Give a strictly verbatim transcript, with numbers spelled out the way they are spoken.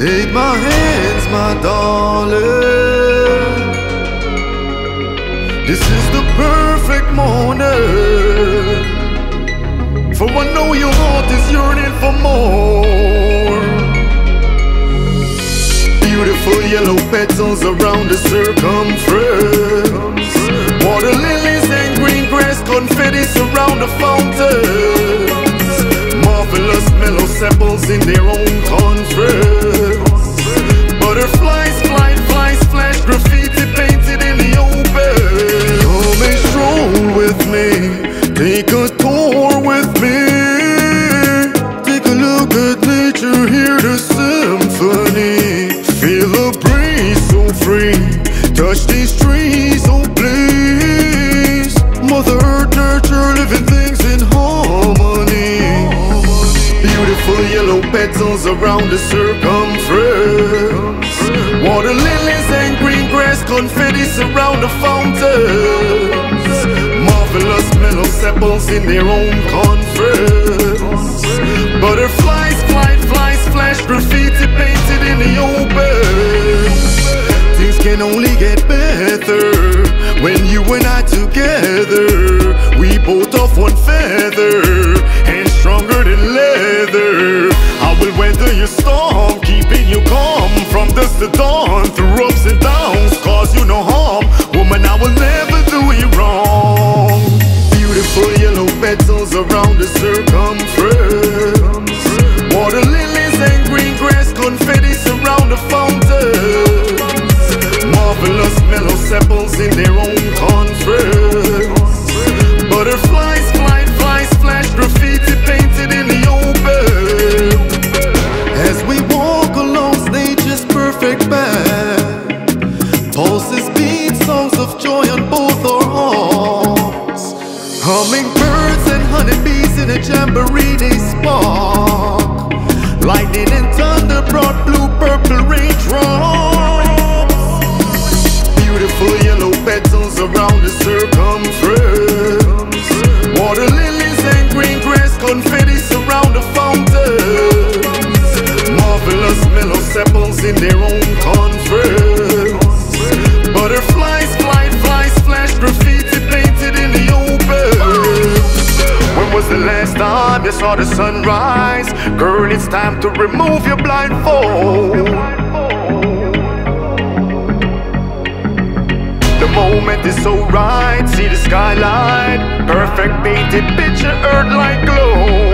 Take my hands, my darling. This is the perfect morning, for I know your heart is yearning for more. Beautiful yellow petals around the circumference, water lilies and green grass, confetti surround the fountains. Marvelous mellow sepals in their own conference. Butterflies, flight, flies, flash, graffiti painted in the open. Come and stroll with me, take a tour with me. Take a look at nature, hear the symphony. Feel the breeze so free, touch these trees, oh please. Mother Earth, nurture living things in harmony. Beautiful yellow petals around the circumference, water lilies and green grass, confetti surround the fountains. Marvelous mellow sepals in their own conference. Butterflies, flight, flies, flash, graffiti painted in the open. Things can only get better when you and I together. We both off one feather and stronger than leather. I will weather your storm, keeping you calm from dusk to dawn, through ups and downs, cause you no harm. Woman, I will never do you wrong. Beautiful yellow petals around the circumference, water lilies and green grass, confetti surround the fountains. Marvelous mellow sepals in their own conference. Butterflies, flight, flies, flash, graffiti painted in the open. As we walk along nature's perfect path, pulses beat songs of joy on both our hearts. Hummingbirds and honeybees in a jamboree they spark. Lightning and thunder brought blue, purple raindrops. Beautiful yellow petals around the circumference, water lilies and green grass, confetti surround the fountains. Marvelous mellow sepals in their own conference. Butterflies, flight, flies, flash, graffiti painted in the open. When was the last time you saw the sunrise? Girl, it's time to remove your blindfold. The moment is so right, see the skyline, perfect painted picture, earth like glow.